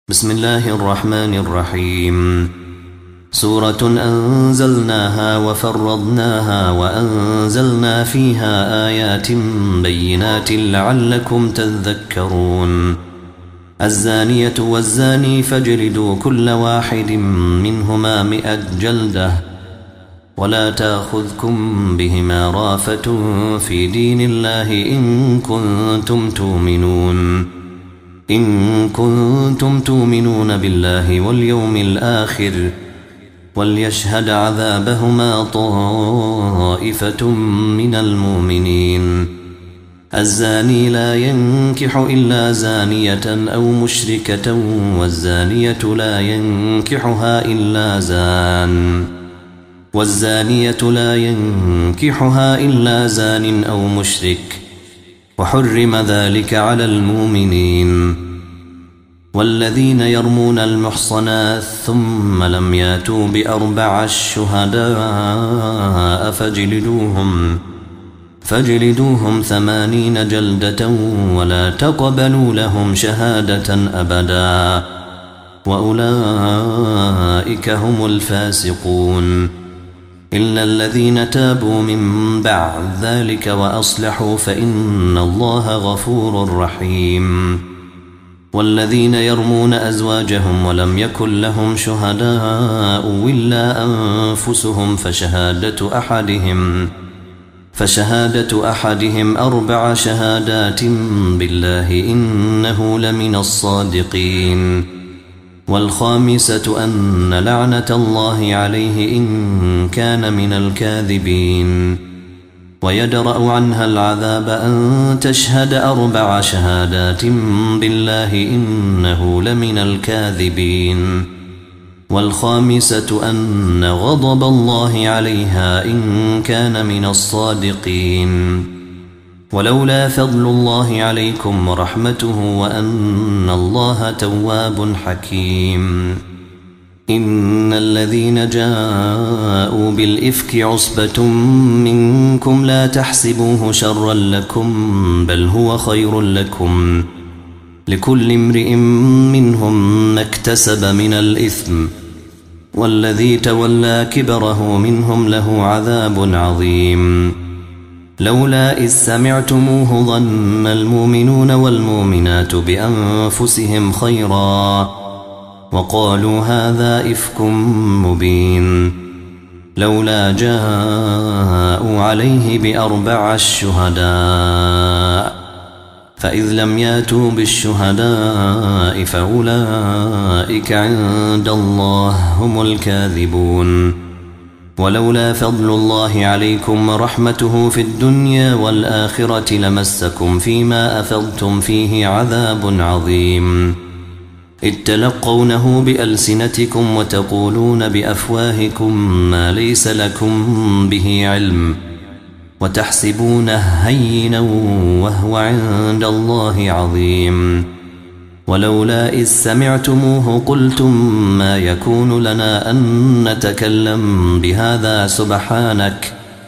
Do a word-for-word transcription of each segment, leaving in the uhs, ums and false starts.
بسم الله الرحمن الرحيم. سورة أنزلناها وفرضناها وأنزلنا فيها آيات بينات لعلكم تذكرون. الزانية والزاني فاجلدوا كل واحد منهما مئة جلدة ولا تأخذكم بهما رافة في دين الله إن كنتم تؤمنون إن كنتم تؤمنون بالله واليوم الآخر وليشهد عذابهما طائفة من المؤمنين. الزاني لا ينكح إلا زانية أو مشركة والزانية لا ينكحها إلا زان والزانية لا ينكحها إلا زان أو مشرك وحرم ذلك على المؤمنين. والذين يرمون المحصنات ثم لم ياتوا بأربع شهداء فاجلدوهم فاجلدوهم ثمانين جلدة ولا تقبلوا لهم شهادة أبدا وأولئك هم الفاسقون. إلا الذين تابوا من بعد ذلك وأصلحوا فإن الله غفور رحيم. والذين يرمون أزواجهم ولم يكن لهم شهداء إلا أنفسهم فشهادة أحدهم فشهادة أحدهم أربع شهادات بالله إنه لمن الصادقين. والخامسة أن لعنة الله عليه إن كان من الكاذبين. ويدرأ عنها العذاب أن تشهد أربع شهادات بالله إنه لمن الكاذبين. والخامسة أن غضب الله عليها إن كان من الصادقين. ولولا فضل الله عليكم ورحمته وأن الله تواب حكيم. إن الذين جاءوا بالإفك عصبة منكم لا تحسبوه شرا لكم بل هو خير لكم لكل امرئ منهم ما اكتسب من الإثم والذي تولى كبره منهم له عذاب عظيم. لولا إذ سمعتموه ظن المؤمنون والمؤمنات بأنفسهم خيرا وقالوا هذا إفك مبين. لولا جاءوا عليه بأربع الشهداء فإذ لم ياتوا بالشهداء فأولئك عند الله هم الكاذبون. ولولا فضل الله عليكم ورحمته في الدنيا والآخرة لمسكم فيما أفضتم فيه عذاب عظيم. إذ تلقونه بألسنتكم وتقولون بأفواهكم ما ليس لكم به علم وتحسبونه هينا وهو عند الله عظيم. ولولا إذ سمعتموه قلتم ما يكون لنا أن نتكلم بهذا سبحانك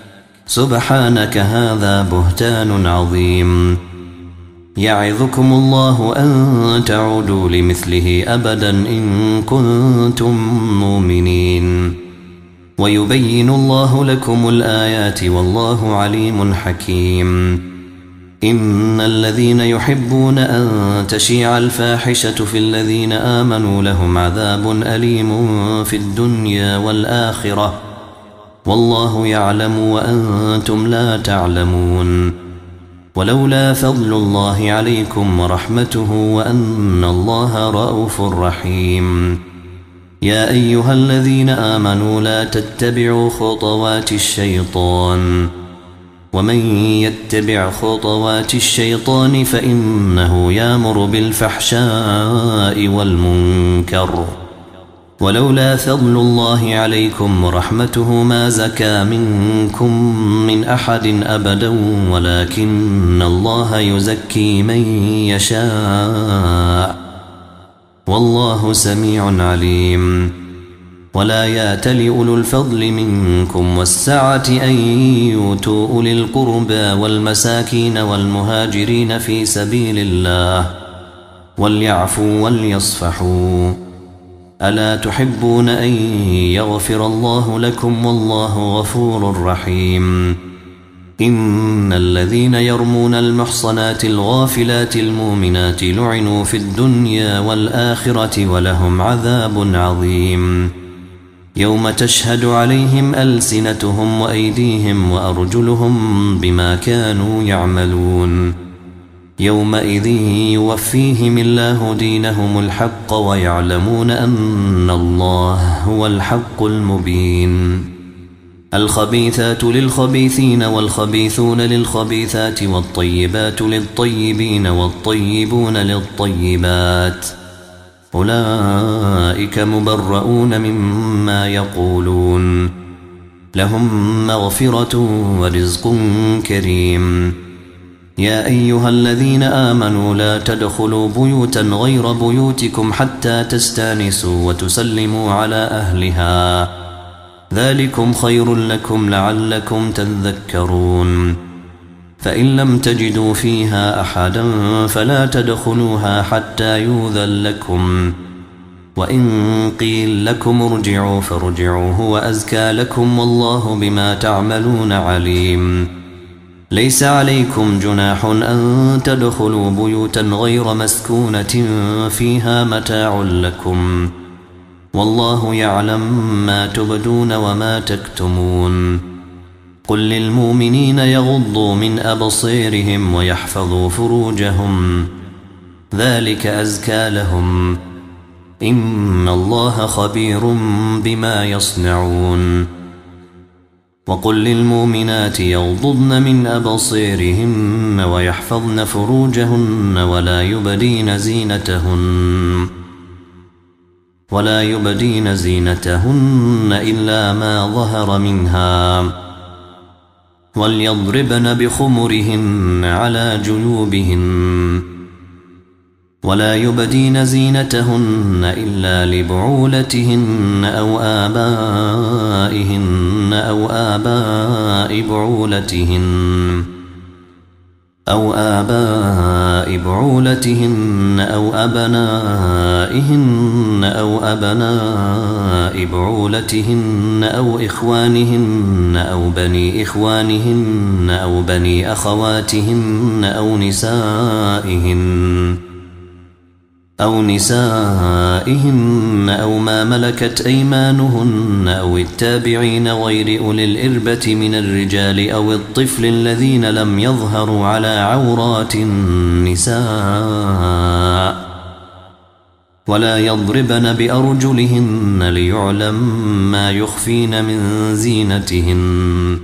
سبحانك هذا بهتان عظيم. يعظكم الله أن تعودوا لمثله أبدا إن كنتم مؤمنين. ويبين الله لكم الآيات والله عليم حكيم. إن الذين يحبون أن تشيع الفاحشة في الذين آمنوا لهم عذاب أليم في الدنيا والآخرة والله يعلم وأنتم لا تعلمون. ولولا فضل الله عليكم ورحمته وأن الله رؤوف رحيم. يا أيها الذين آمنوا لا تتبعوا خطوات الشيطان ومن يتبع خطوات الشيطان فإنه يأمر بالفحشاء والمنكر. ولولا فضل الله عليكم ورحمته ما زكى منكم من أحد أبدا ولكن الله يزكي من يشاء والله سميع عليم. ولا يأتل أولو الفضل منكم والسعة أن يؤتوا أولي القربى والمساكين والمهاجرين في سبيل الله وليعفوا وليصفحوا. ألا تحبون أن يغفر الله لكم والله غفور رحيم. إن الذين يرمون المحصنات الغافلات المؤمنات لعنوا في الدنيا والآخرة ولهم عذاب عظيم. يوم تشهد عليهم ألسنتهم وأيديهم وأرجلهم بما كانوا يعملون. يومئذ يوفيهم الله دينهم الحق ويعلمون أن الله هو الحق المبين. الخبيثات للخبيثين والخبيثون للخبيثات والطيبات للطيبين والطيبون للطيبات، أولئك مبرؤون مما يقولون، لهم مغفرة ورزق كريم. يا أيها الذين آمنوا لا تدخلوا بيوتا غير بيوتكم حتى تستانسوا وتسلموا على أهلها، ذلكم خير لكم لعلكم تذكرون. فإن لم تجدوا فيها أحدا فلا تدخلوها حتى يؤذن لكم، وإن قيل لكم ارجعوا فارجعوا هو أزكى لكم والله بما تعملون عليم. ليس عليكم جناح أن تدخلوا بيوتا غير مسكونة فيها متاع لكم، والله يعلم ما تبدون وما تكتمون. قل للمؤمنين يغضوا من أبصيرهم ويحفظوا فروجهم، ذلك أزكى لهم، إن الله خبير بما يصنعون. وقل للمؤمنات يغضضن من أبصيرهن ويحفظن فروجهن ولا يبدين زينتهن ولا يبدين زينتهن إلا ما ظهر منها، وليضربن بخمرهن على جيوبهن، ولا يبدين زينتهن إلا لبعولتهن أو آبائهن أو آباء بعولتهن أو آباء بعولتهن أو أبنائهن أو أبناء بعولتهن أو إخوانهن أو بني إخوانهن أو بني أخواتهن أو نسائهن أو نسائهن أو ما ملكت أيمانهن أو التابعين غير أولي الإربة من الرجال أو الطفل الذين لم يظهروا على عورات النساء، ولا يضربن بأرجلهن ليعلم ما يخفين من زينتهن.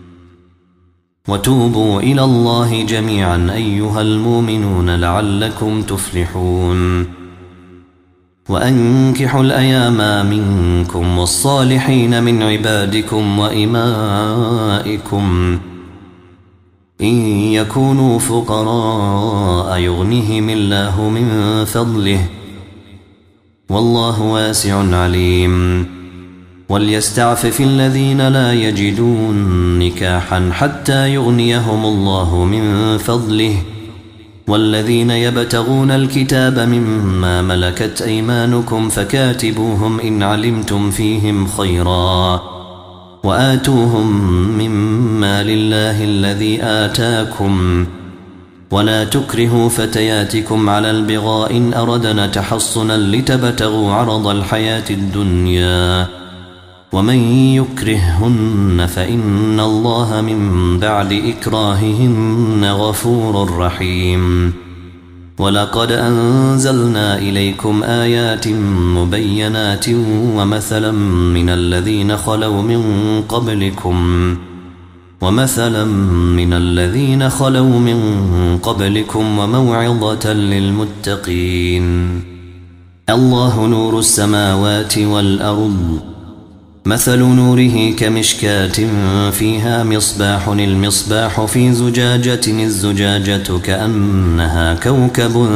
وتوبوا إلى الله جميعا أيها المؤمنون لعلكم تفلحون. وأنكحوا الأيام منكم والصالحين من عبادكم وإمائكم إن يكونوا فقراء يغنيهم الله من فضله، والله واسع عليم. وليستعفف الذين لا يجدون نكاحا حتى يغنيهم الله من فضله، والذين يبتغون الكتاب مما ملكت أيمانكم فكاتبوهم إن علمتم فيهم خيرا، وآتوهم مما لله الذي آتاكم، ولا تكرهوا فتياتكم على البغاء إن أردنا تحصنا لتبتغوا عرض الحياة الدنيا، ومن يكرههن فإن الله من بعد إكراههن غفور رحيم. ولقد أنزلنا إليكم آيات مبينات ومثلا من الذين خلوا من قبلكم ومثلا من الذين خلوا من قبلكم وموعظة للمتقين. الله نور السماوات والأرض، مثل نوره كمشكاة فيها مصباح، المصباح في زجاجة، الزجاجة كأنها كوكب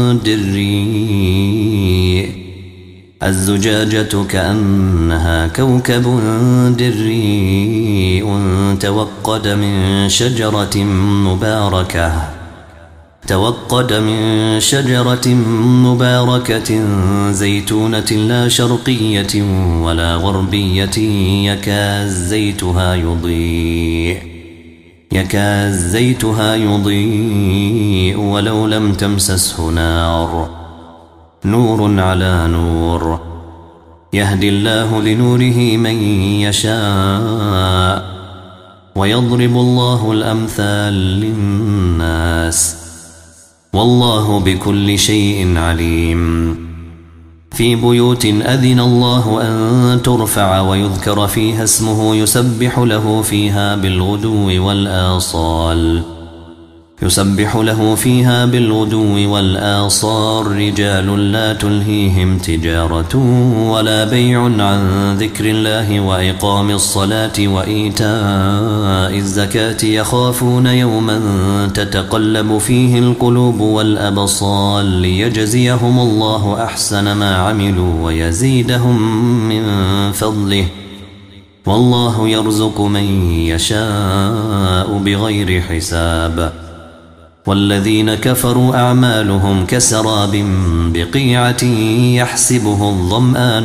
دري الزجاجة كأنها كوكب دري توقد من شجرة مباركة توقد من شجرة مباركة زيتونة لا شرقية ولا غربية يكاد زيتها يضيء يكاد زيتها يضيء ولو لم تمسسه نار نور على نور يهدي الله لنوره من يشاء ويضرب الله الأمثال للناس والله بكل شيء عليم. في بيوت أذن الله أن ترفع ويذكر فيها اسمه يسبح له فيها بالغدو والآصال يسبح له فيها بالغدو والآصال رجال لا تلهيهم تجارة ولا بيع عن ذكر الله وإقام الصلاة وإيتاء الزكاة يخافون يوما تتقلب فيه القلوب والأبصار ليجزيهم الله أحسن ما عملوا ويزيدهم من فضله والله يرزق من يشاء بغير حساب. والذين كفروا أعمالهم كسراب بقيعة يحسبه الظمآن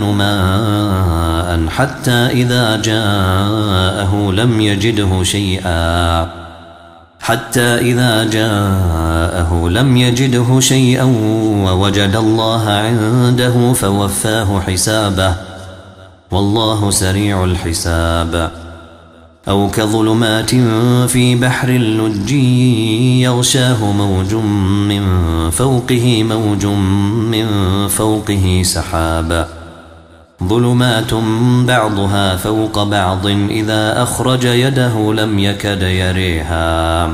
ماء حتى إذا جاءه لم يجده شيئا حتى إذا جاءه لم يجده شيئا ووجد الله عنده فوفاه حسابه والله سريع الحساب. أو كظلمات في بحر لجي يغشاه موج من فوقه موج من فوقه سحاب ظلمات بعضها فوق بعض إذا أخرج يده لم يكد يريها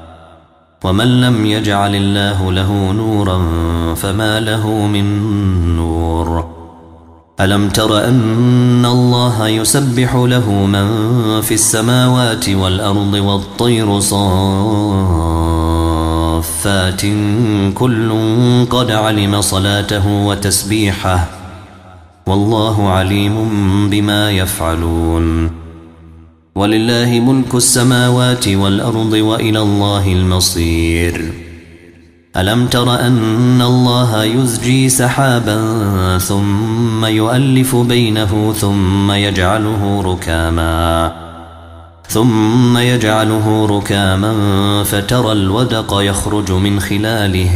ومن لم يجعل الله له نورا فما له من نور. ألم تر أن الله يسبح له من في السماوات والأرض والطير صافات كل قد علم صلاته وتسبيحه والله عليم بما يفعلون. ولله ملك السماوات والأرض وإلى الله المصير. ألم تر أن الله يزجي سحابا ثم يؤلف بينه ثم يجعله ركاما ثم يجعله ركاما فترى الودق يخرج من خلاله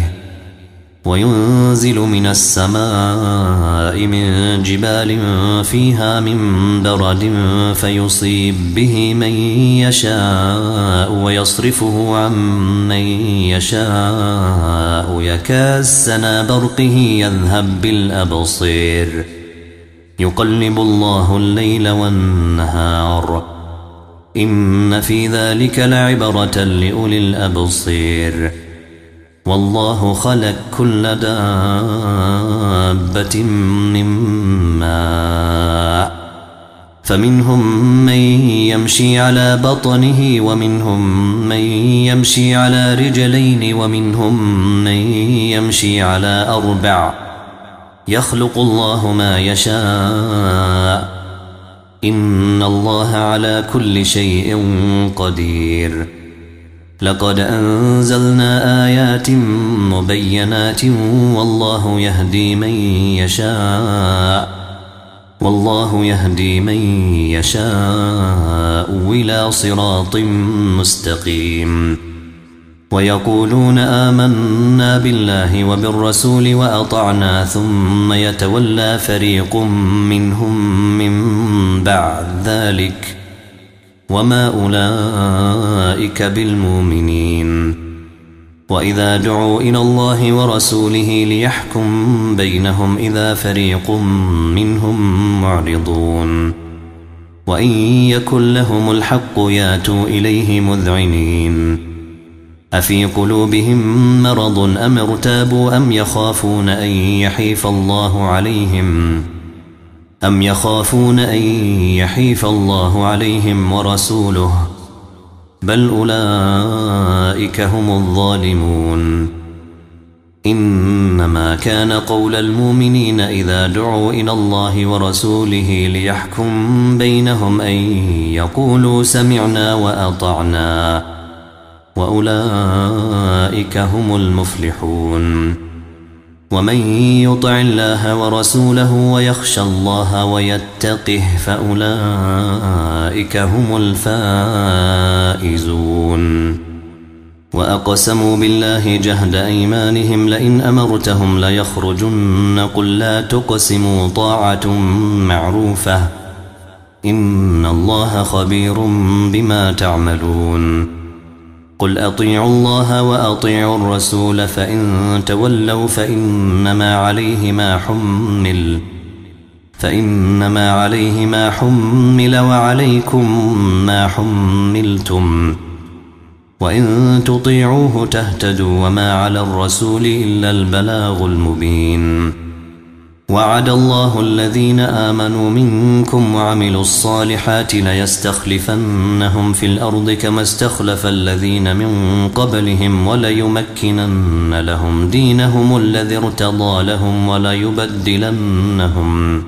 وينزل من السماء من جبال فيها من برد فيصيب به من يشاء ويصرفه عن من يشاء يكاد سنا برقه يذهب بالأبصير يقلب الله الليل والنهار إن في ذلك لعبرة لأولي الأبصير. والله خلق كل دابة من ماء فمنهم من يمشي على بطنه ومنهم من يمشي على رجلين ومنهم من يمشي على أربع يخلق الله ما يشاء إن الله على كل شيء قدير. لقد أنزلنا آيات مبينات والله يهدي من يشاء والله يهدي من يشاء إلى صراط مستقيم. ويقولون آمنا بالله وبالرسول وأطعنا ثم يتولى فريق منهم من بعد ذلك وما أولئك بالمؤمنين. وإذا دعوا إلى الله ورسوله ليحكم بينهم إذا فريق منهم معرضون وإن يكن لهم الحق ياتوا إليه مذعنين. أفي قلوبهم مرض أم ارتابوا أم يخافون أن يحيف الله عليهم أم يخافون أن يحيف الله عليهم ورسوله بل أولئك هم الظالمون. إنما كان قول المؤمنين إذا دعوا إلى الله ورسوله ليحكم بينهم أن يقولوا سمعنا وأطعنا وأولئك هم المفلحون. ومن يطع الله ورسوله ويخشى الله ويتقه فأولئك هم الفائزون. وأقسموا بالله جهد أيمانهم لئن أمرتهم ليخرجن قل لا تقسموا طاعة معروفة إن الله خبير بما تعملون. قل أطيعوا الله وأطيعوا الرسول فإن تولوا فإنما عليه ما حمل فإنما عليه ما حمل وعليكم ما حملتم وإن تطيعوه تهتدوا وما على الرسول إلا البلاغ المبين. وعد الله الذين آمنوا منكم وعملوا الصالحات ليستخلفنهم في الأرض كما استخلف الذين من قبلهم وليمكنن لهم دينهم الذي ارتضى لهم وليبدلنهم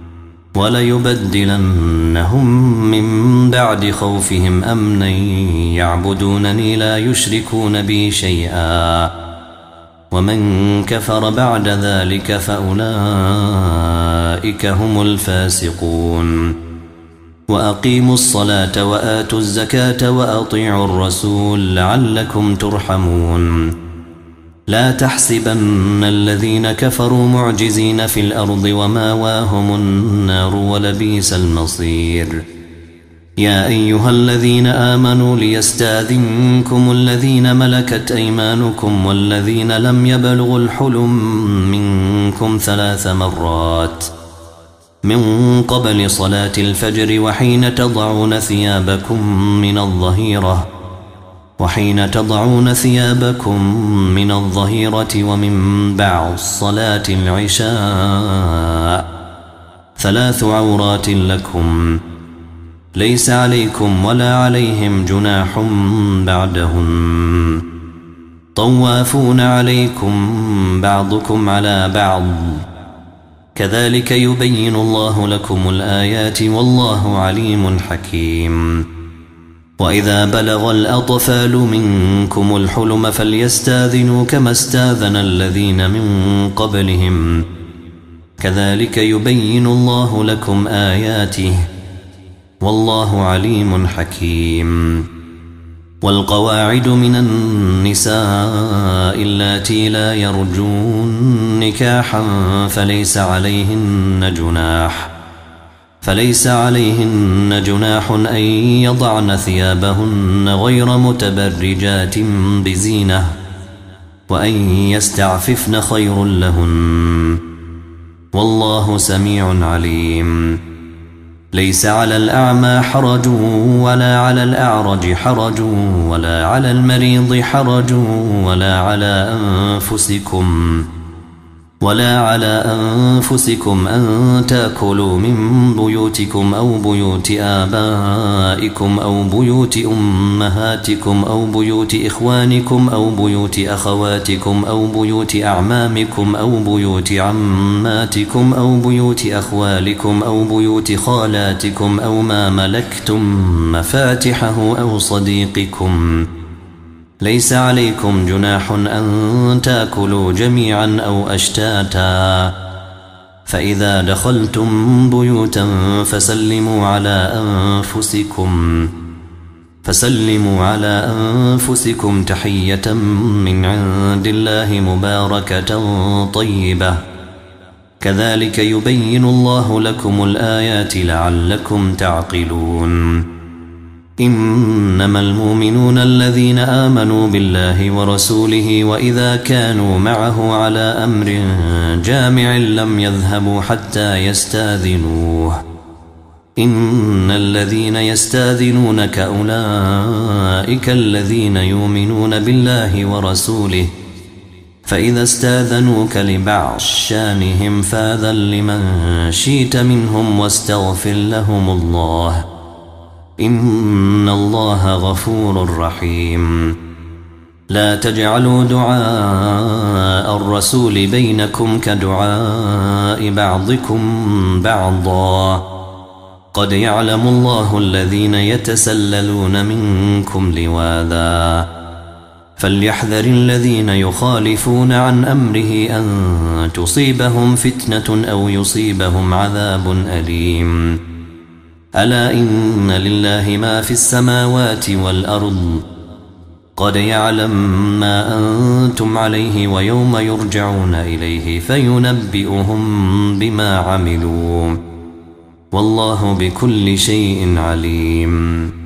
وليبدلنهم من بعد خوفهم أمنا يعبدونني لا يشركون بي شيئا ومن كفر بعد ذلك فأولئك هم الفاسقون. وأقيموا الصلاة وآتوا الزكاة وأطيعوا الرسول لعلكم ترحمون. لا تحسبن الذين كفروا معجزين في الأرض وماواهم النار ولبئس المصير. يا أيها الذين آمنوا ليستاذنكم الذين ملكت أيمانكم والذين لم يبلغوا الحلم منكم ثلاث مرات من قبل صلاة الفجر وحين تضعون ثيابكم من الظهيرة وحين تضعون ثيابكم من الظهيرة ومن بعد صلاة العشاء ثلاث عورات لكم ليس عليكم ولا عليهم جناح بعدهن طوافون عليكم بعضكم على بعض كذلك يبين الله لكم الآيات والله عليم حكيم. وإذا بلغ الأطفال منكم الحلم فليستاذنوا كما استاذن الذين من قبلهم كذلك يبين الله لكم آياته والله عليم حكيم. والقواعد من النساء اللاتي لا يرجون نكاحا فليس عليهن جناح فليس عليهن جناح أن يضعن ثيابهن غير متبرجات بزينة وأن يستعففن خير لهن والله سميع عليم. ليس على الأعمى حرج ولا على الأعرج حرج ولا على المريض حرج ولا على أنفسكم ولا على أنفسكم أن تأكلوا من بيوتكم أو بيوت آبائكم أو بيوت أمهاتكم أو بيوت إخوانكم أو بيوت أخواتكم أو بيوت أعمامكم أو بيوت عماتكم أو بيوت أخوالكم أو بيوت خالاتكم أو ما ملكتم مفاتحه أو صديقكم. ليس عليكم جناح أن تأكلوا جميعا أو أشتاتا فإذا دخلتم بيوتا فسلموا على أنفسكم فسلموا على أنفسكم تحية من عند الله مباركة طيبة كذلك يبين الله لكم الآيات لعلكم تعقلون. إنما المؤمنون الذين آمنوا بالله ورسوله وإذا كانوا معه على أمر جامع لم يذهبوا حتى يستاذنوه إن الذين يستاذنونك أولئك الذين يؤمنون بالله ورسوله فإذا استاذنوك لبعض شانهم فاذن لمن شئت منهم واستغفر لهم الله إن الله غفور رحيم. لا تجعلوا دعاء الرسول بينكم كدعاء بعضكم بعضا قد يعلم الله الذين يتسللون منكم لواذا فليحذر الذين يخالفون عن أمره أن تصيبهم فتنة أو يصيبهم عذاب أليم. ألا إن لله ما في السماوات والأرض قد يعلم ما أنتم عليه ويوم يرجعون إليه فينبئهم بما عملوا والله بكل شيء عليم.